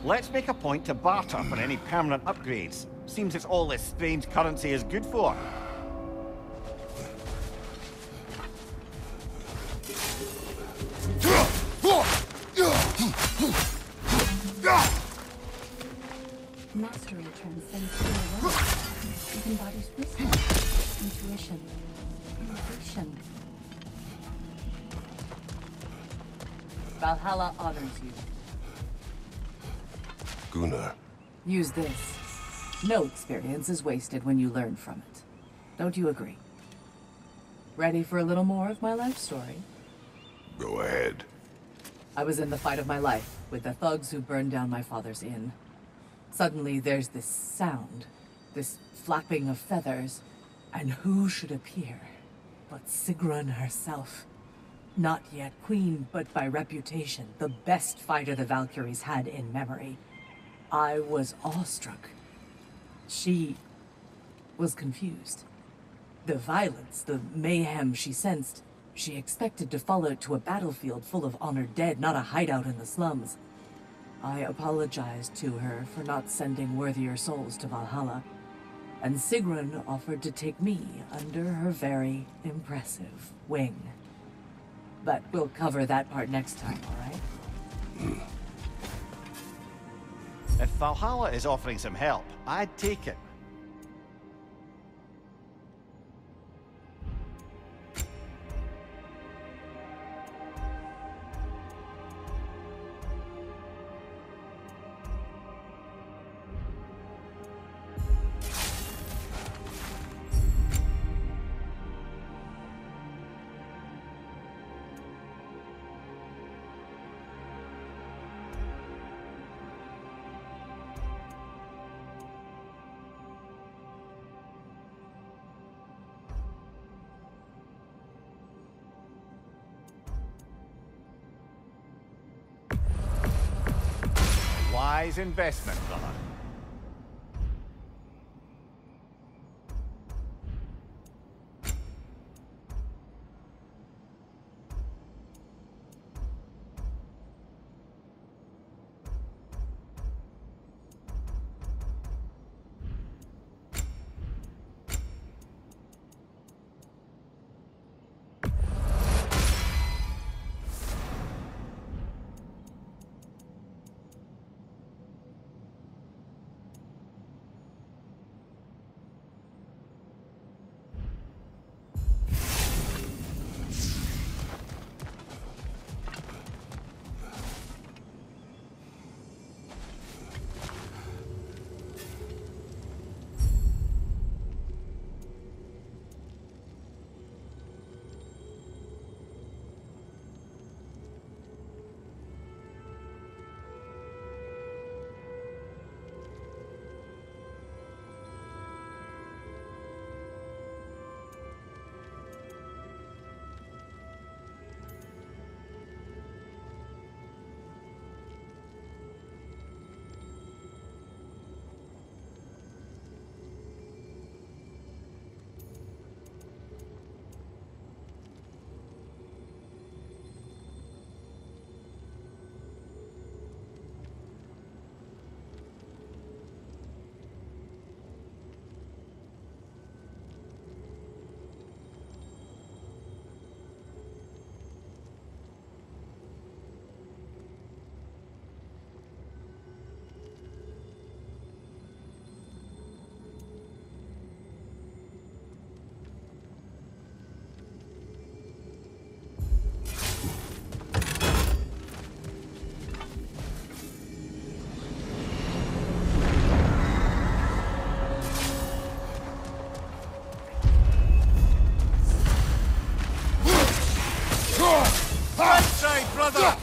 Let's make a point to barter for any permanent upgrades. Seems it's all this strange currency is good for. Mastery transcends pure will. It embodies wisdom, intuition, innovation. Valhalla honors you. Gunnar. Use this. No experience is wasted when you learn from it. Don't you agree? Ready for a little more of my life story? Go ahead. I was in the fight of my life with the thugs who burned down my father's inn. Suddenly there's this sound, this flapping of feathers, and who should appear but Sigrun herself. Not yet queen, but by reputation, the best fighter the Valkyries had in memory. I was awestruck. She was confused. The violence, the mayhem she sensed, she expected to follow it to a battlefield full of honored dead, not a hideout in the slums. I apologized to her for not sending worthier souls to Valhalla, and Sigrun offered to take me under her very impressive wing. But we'll cover that part next time, all right? If Valhalla is offering some help, I'd take it. Wise investment, brother. brother!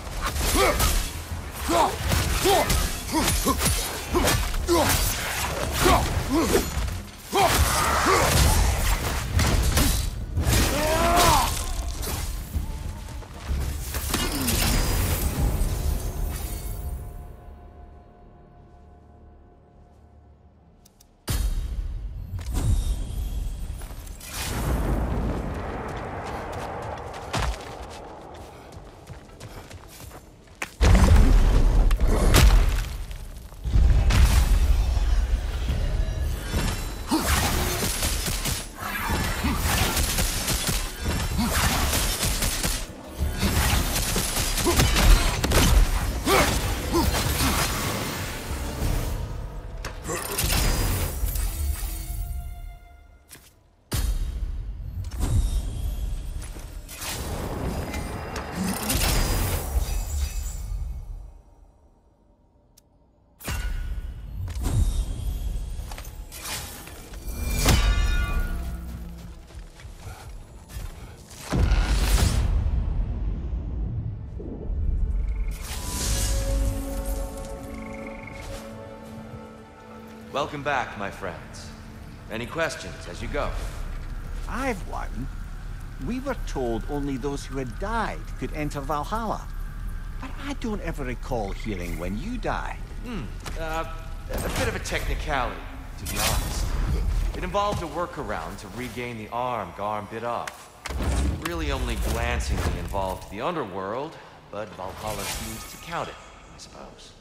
Welcome back, my friends. Any questions as you go? I've one. We were told only those who had died could enter Valhalla. But I don't ever recall hearing when you die. A bit of a technicality, to be honest. It involved a workaround to regain the arm Garm bit off. Really only glancingly involved the underworld, but Valhalla seems to count it, I suppose.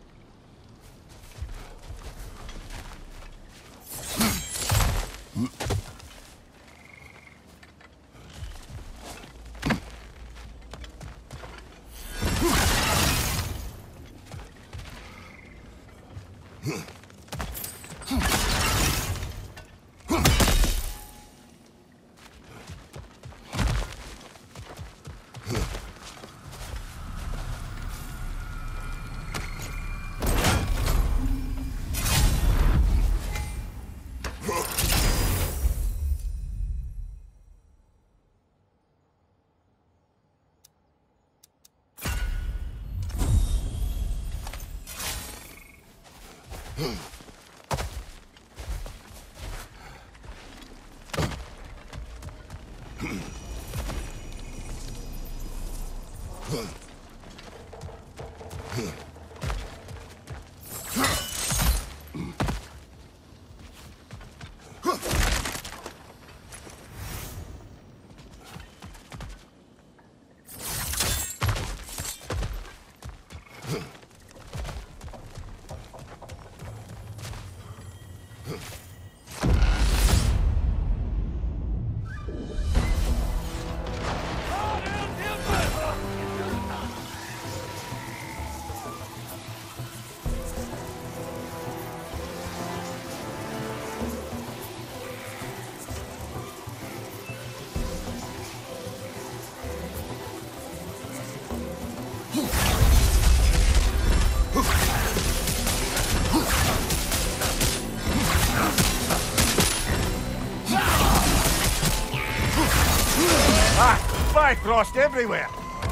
Bifrost everywhere!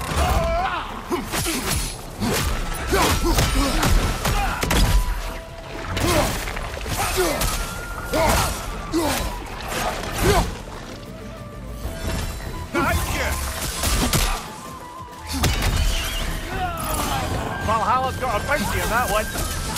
Valhalla's got a bounty on that one.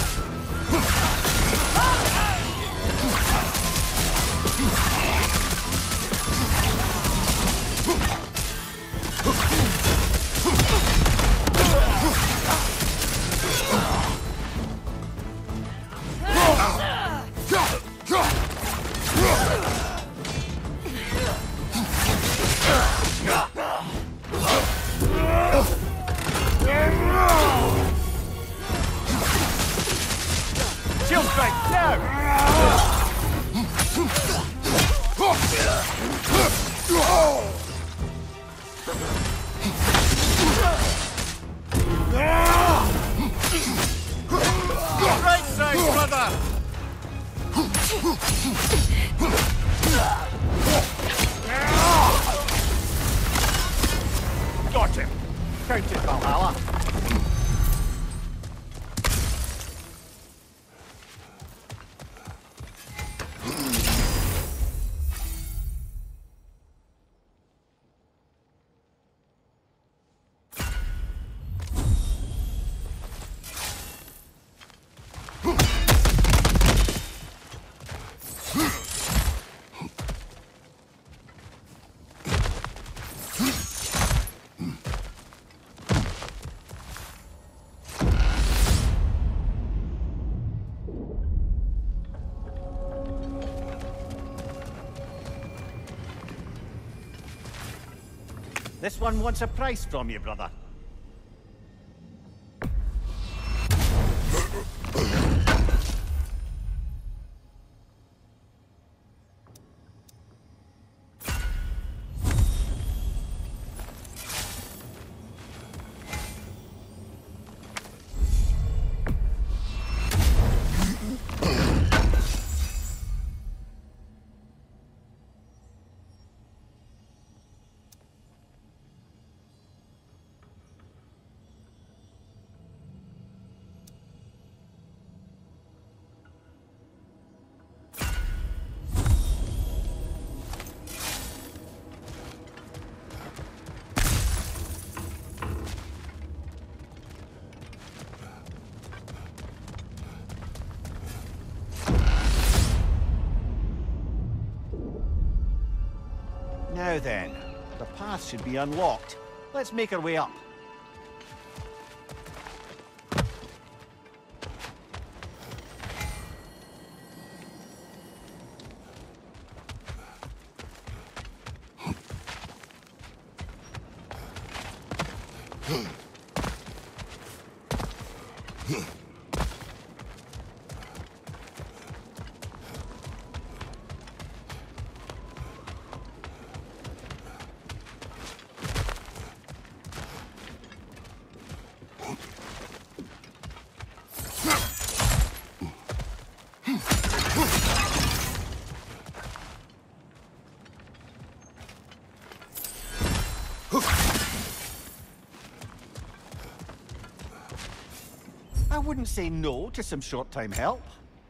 Shield strike, now! Right side, brother! Got him! Count it, Valhalla! This one wants a price from you, brother. Now then, the path should be unlocked. Let's make our way up. I wouldn't say no to some short-time help.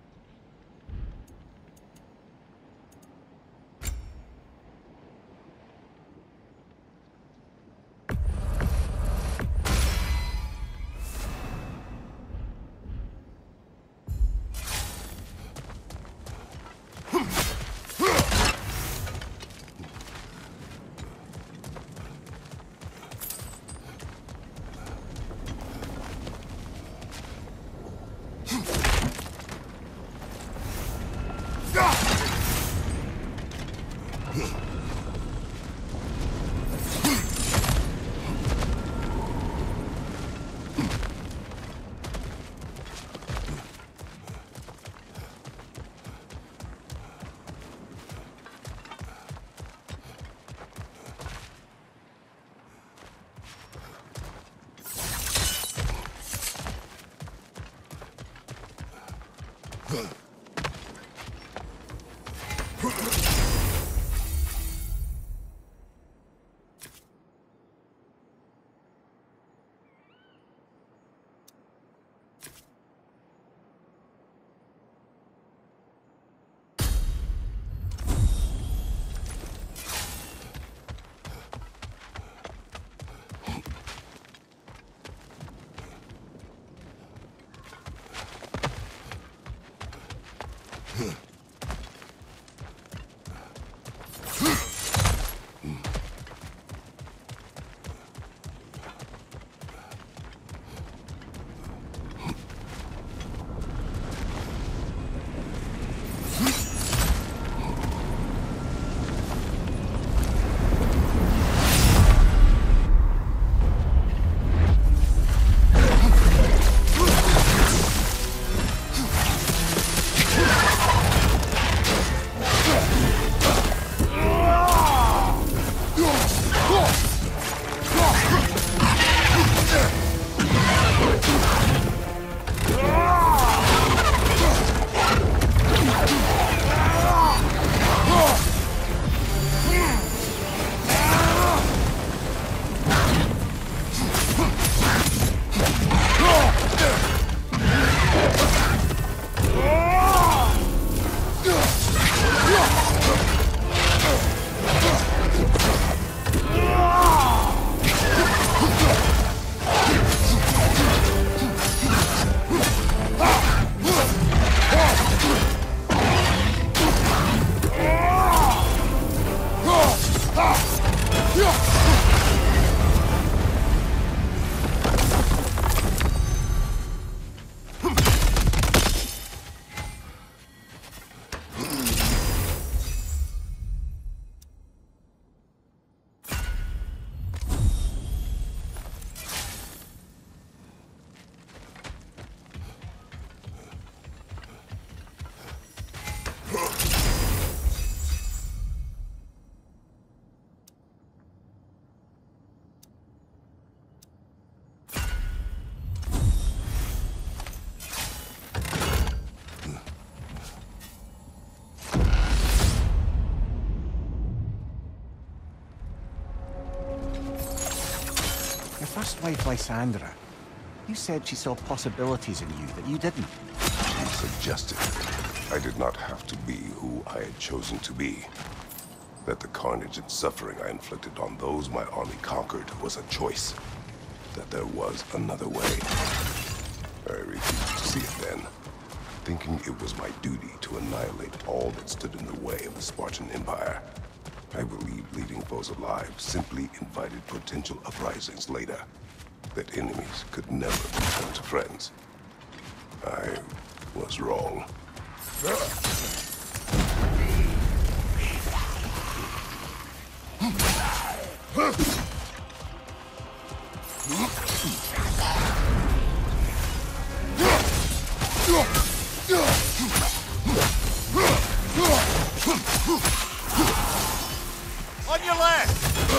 First wife, Lysandra, you said she saw possibilities in you that you didn't. She suggested I did not have to be who I had chosen to be. That the carnage and suffering I inflicted on those my army conquered was a choice. That there was another way. I refused to see it then, thinking it was my duty to annihilate all that stood in the way of the Spartan Empire. I believe leaving foes alive simply invited potential uprisings later. That enemies could never be turned to friends. I was wrong. On your left!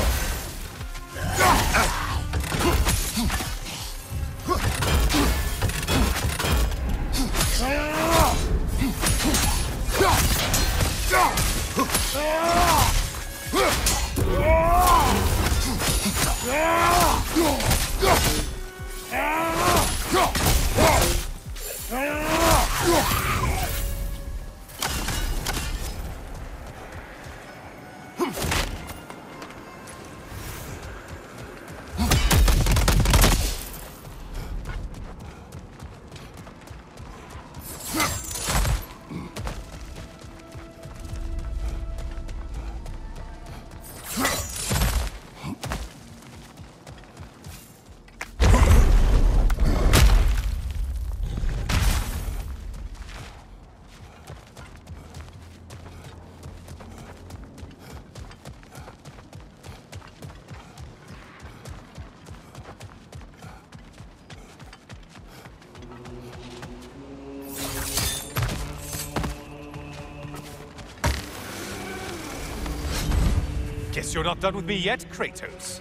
Guess you're not done with me yet, Kratos.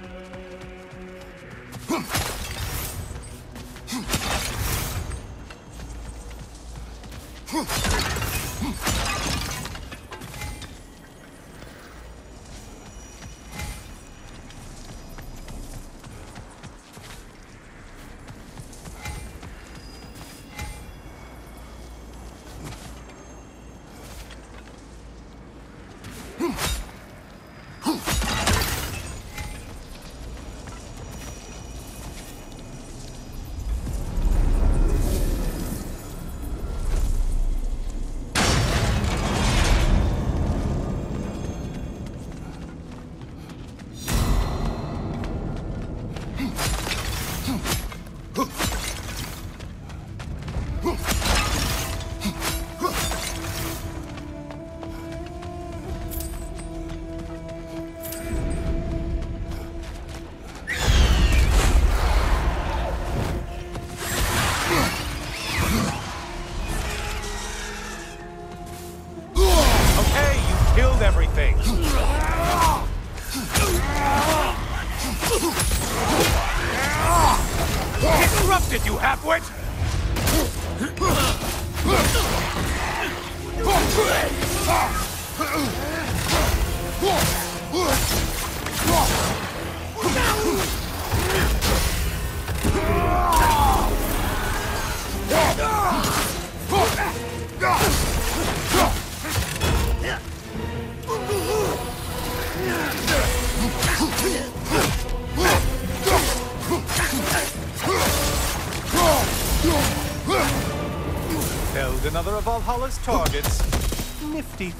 Everything. Interrupted, you halfwit! Held another of Valhalla's targets. Nifty.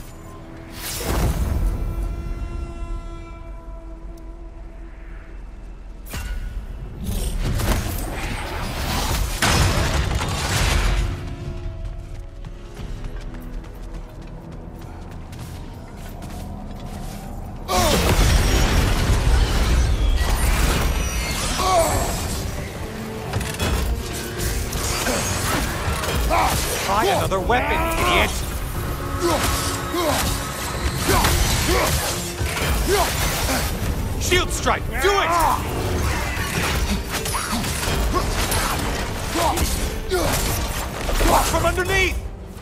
Try another weapon, idiot! Shield strike! Do it! Watch from underneath!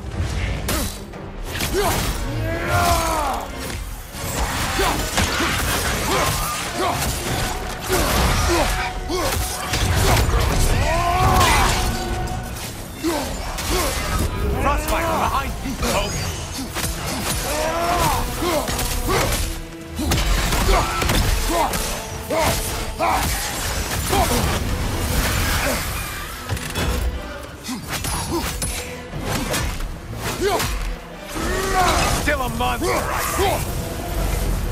Crossfire from behind! Oh! Still a monster, I see!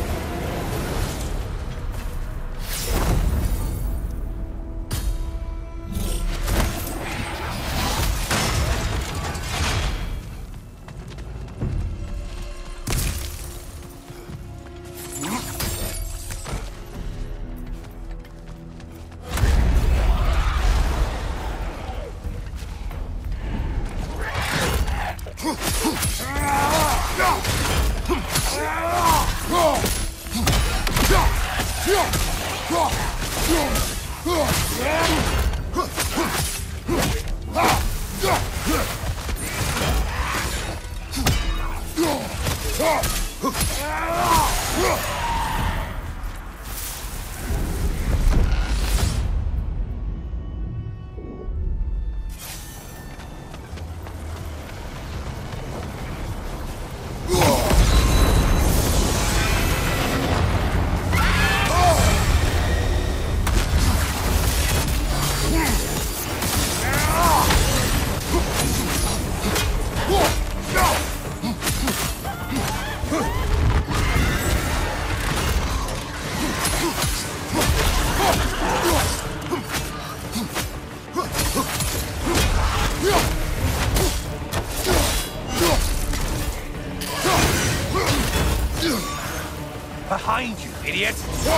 Behind you, idiot!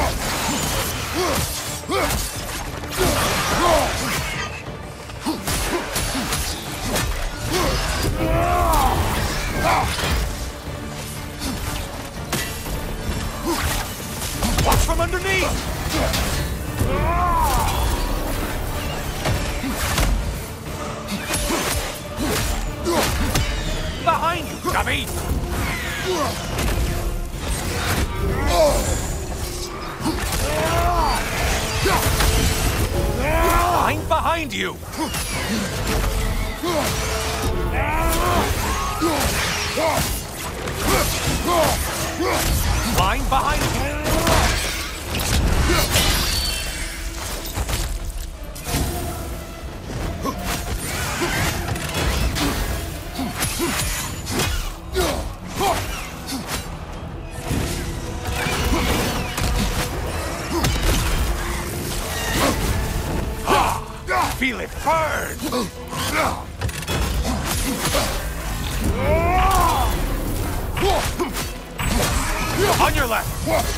Watch from underneath! Behind you, dummy! I'm behind you! Line behind you! Feel it burn! On your left!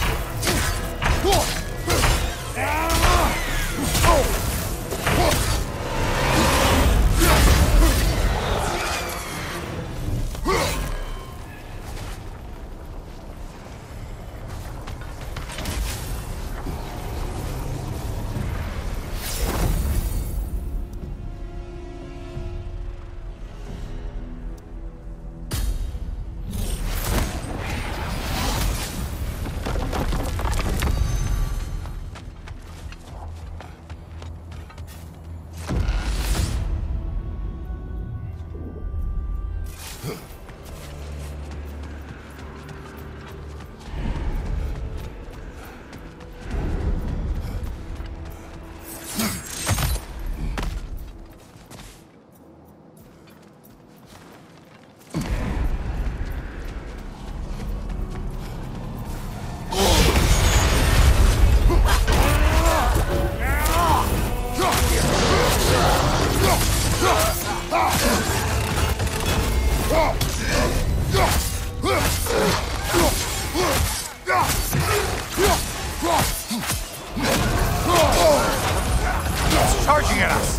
It's charging at us!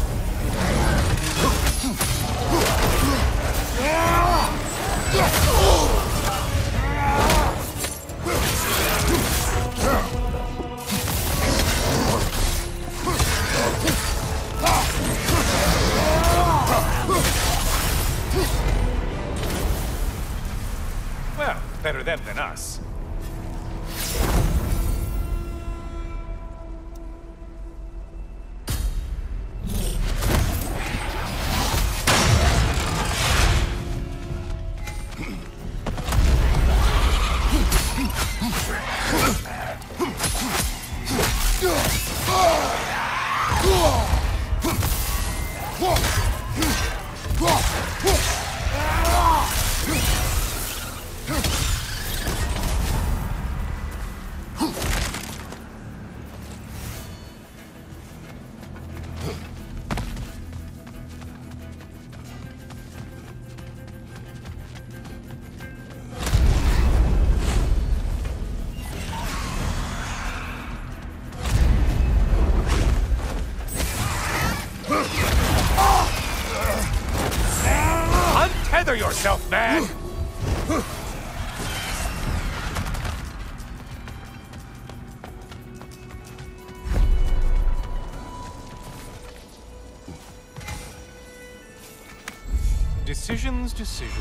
Well, better them than us. Untether yourself, man! Decisions.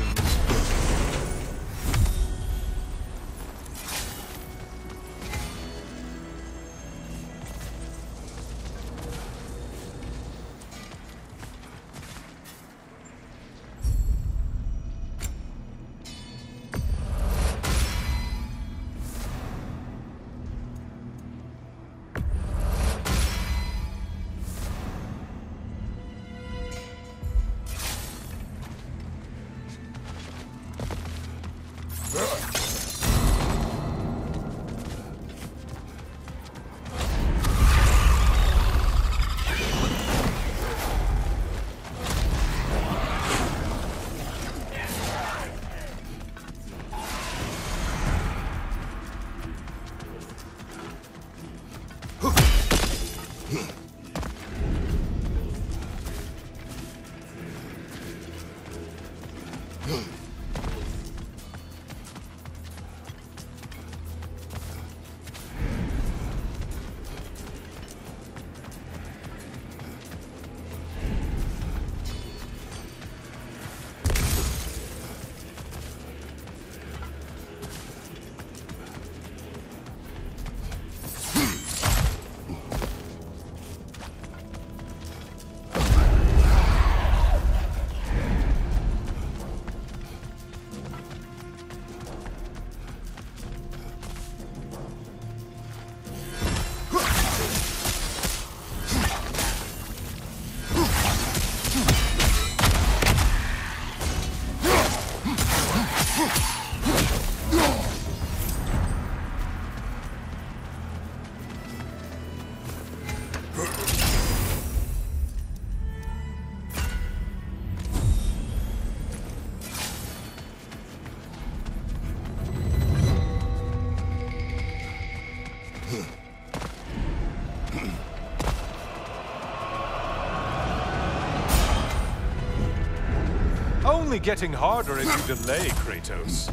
Only getting harder as you delay, Kratos.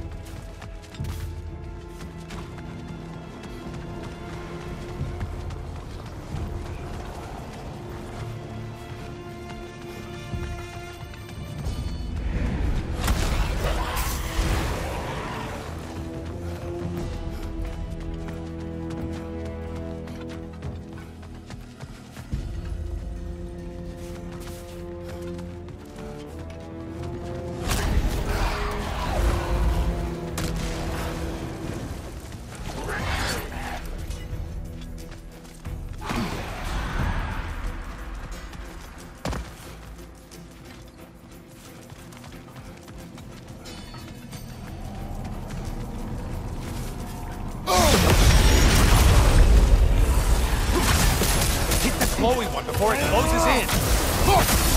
Glowy one before it closes in.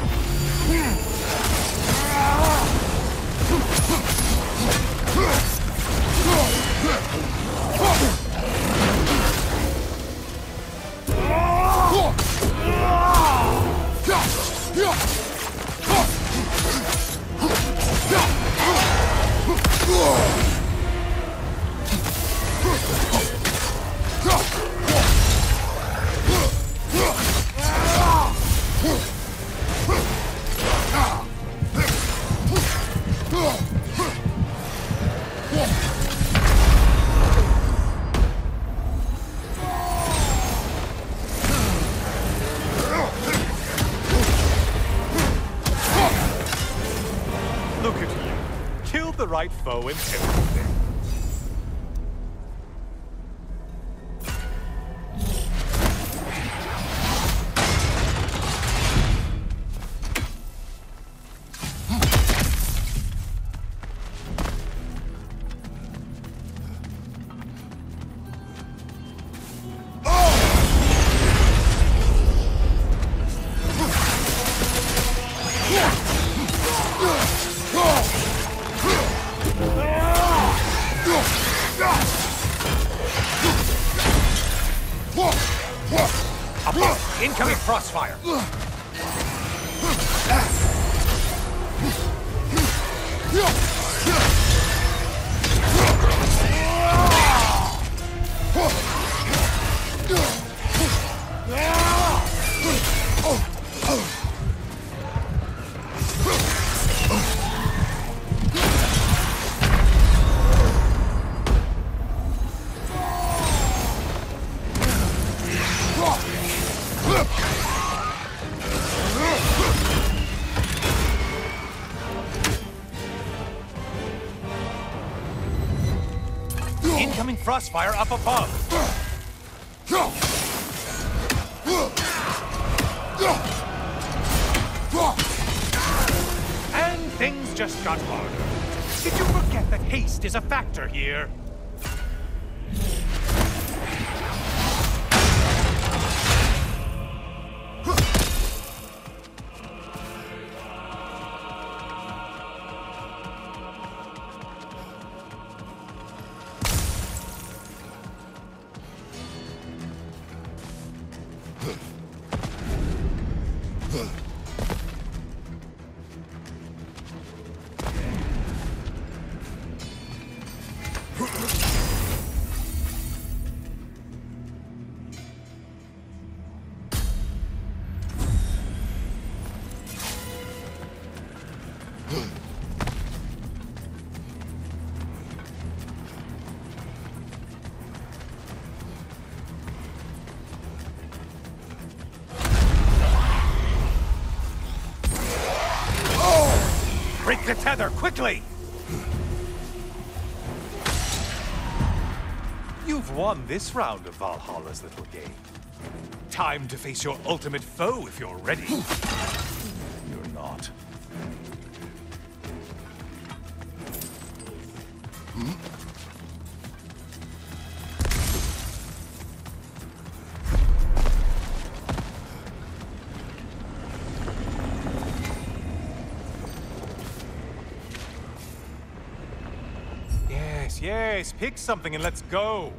Look at you. Killed the right foe and everything. Incoming crossfire! Incoming frostfire up above. And things just got harder. Did you forget that haste is a factor here? Break the tether, quickly! You've won this round of Valhalla's little game. Time to face your ultimate foe if you're ready. You're not. Yes, pick something and let's go.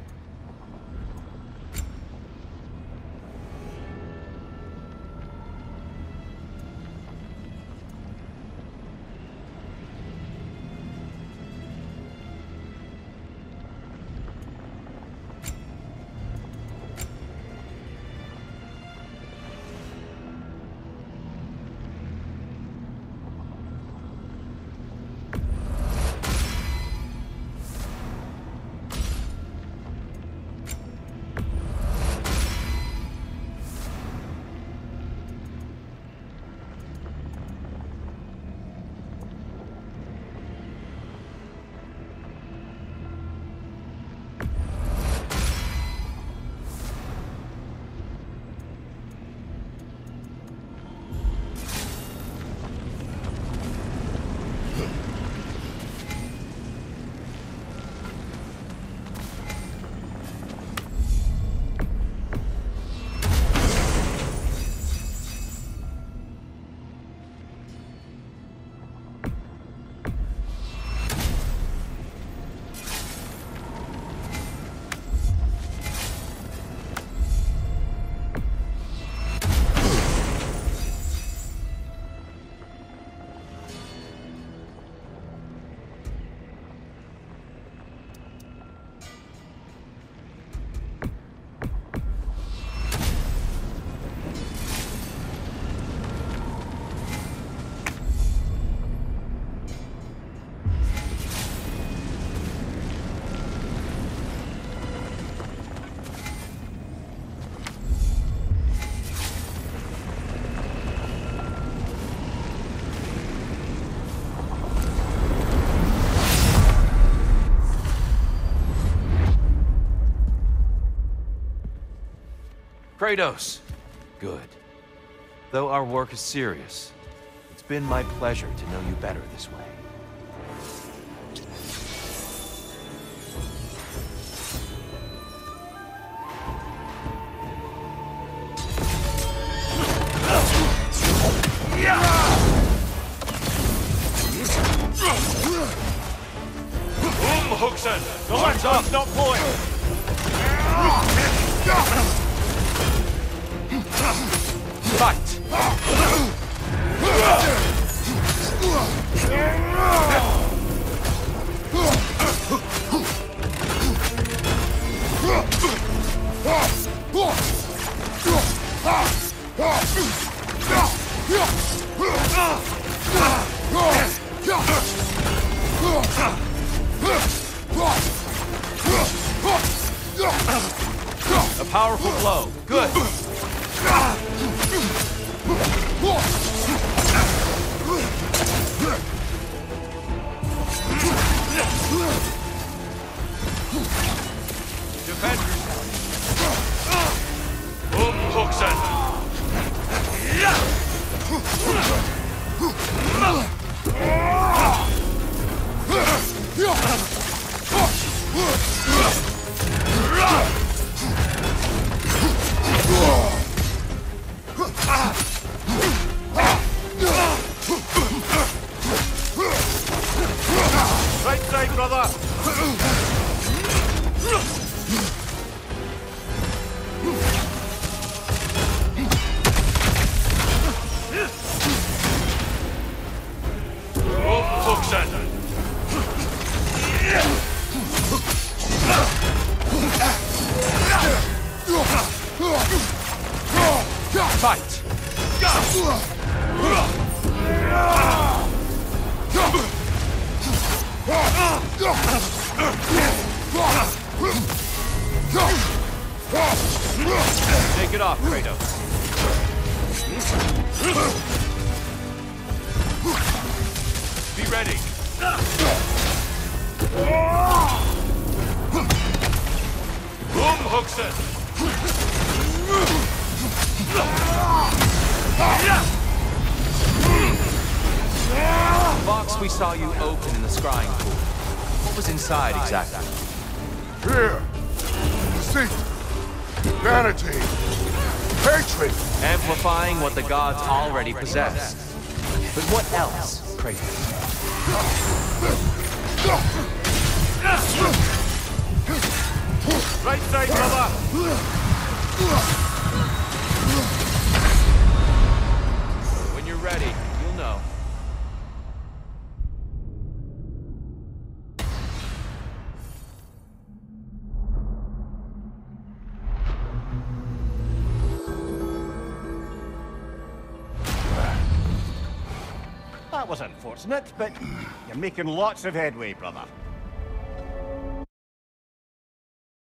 Kratos. Good. Though our work is serious, it's been my pleasure to know you better this way. Hooksson! The lights up! Not pulling! Fight! A powerful blow. Good. Defend yourself. Huxen. Right side, brother. Fight! Take it off, Kratos. Be ready. Huxen! Box we saw you open in the scrying pool. What was inside exactly? Fear, deceit, vanity, hatred. Amplifying what the gods already possess. But what else, Kratos? Right side, brother! When you're ready, you'll know. That was unfortunate, but you're making lots of headway, brother.